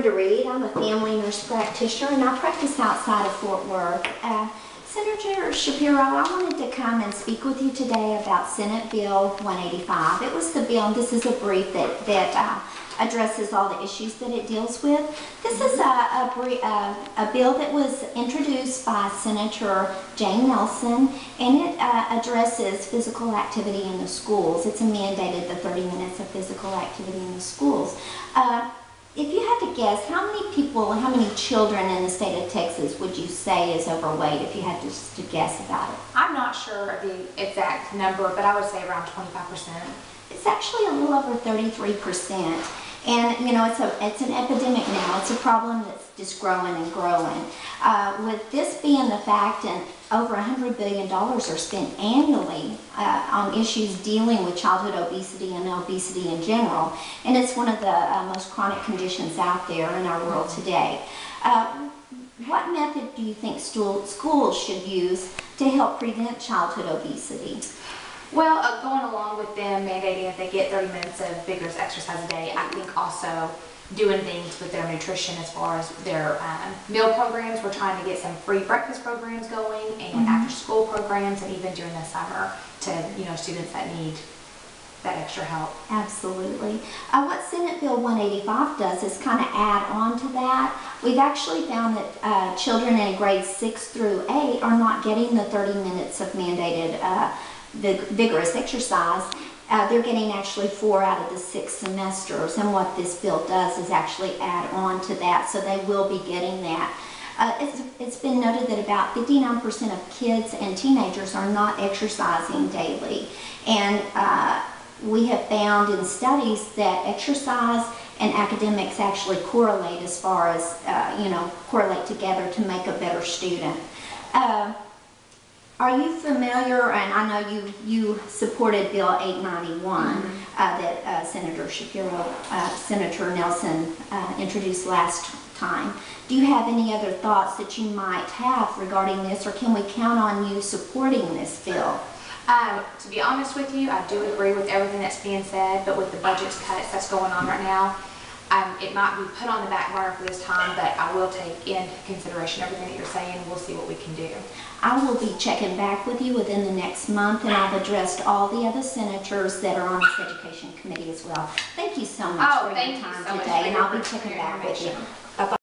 Brenda Reed. I'm a family nurse practitioner and I practice outside of Fort Worth. Senator Shapiro, I wanted to come and speak with you today about Senate Bill 185. It was the bill, and this is a brief that addresses all the issues that it deals with. This is a bill that was introduced by Senator Jane Nelson, and it addresses physical activity in the schools. It's mandated the 30 minutes of physical activity in the schools. If you had to guess, how many people, how many children in the state of Texas would you say is overweight, if you had to guess about it? I'm not sure of the exact number, but I would say around 25%. It's actually a little over 33%. And you know, it's an epidemic now. It's a problem that's just growing and growing. With this being the fact, and over $100 billion are spent annually on issues dealing with childhood obesity and obesity in general, and it's one of the most chronic conditions out there in our world today. What method do you think schools should use to help prevent childhood obesity? Well, going along with them mandating that they get 30 minutes of vigorous exercise a day, I think also doing things with their nutrition as far as their meal programs. We're trying to get some free breakfast programs going and after school programs, and even during the summer to, you know, students that need that extra help. Absolutely. What Senate Bill 185 does is kind of add on to that. We've actually found that children in grades 6 through 8 are not getting the 30 minutes of mandated vigorous exercise. They're getting actually 4 out of the 6 semesters, and what this bill does is actually add on to that, so they will be getting that. It's been noted that about 59% of kids and teenagers are not exercising daily, and we have found in studies that exercise and academics actually correlate as far as, correlate together to make a better student. Are you familiar, and I know you supported Bill 891 that Senator Shapiro, Senator Nelson introduced last time. Do you have any other thoughts that you might have regarding this, or can we count on you supporting this bill? To be honest with you, I do agree with everything that's being said, but with the budget cuts that's going on right now, it might be put on the back burner for this time, but I will take into consideration everything that you're saying. We'll see what we can do. I will be checking back with you within the next month, and I've addressed all the other senators that are on this education committee as well. Thank you so much for your time today, and I'll be checking back with you. Bye-bye.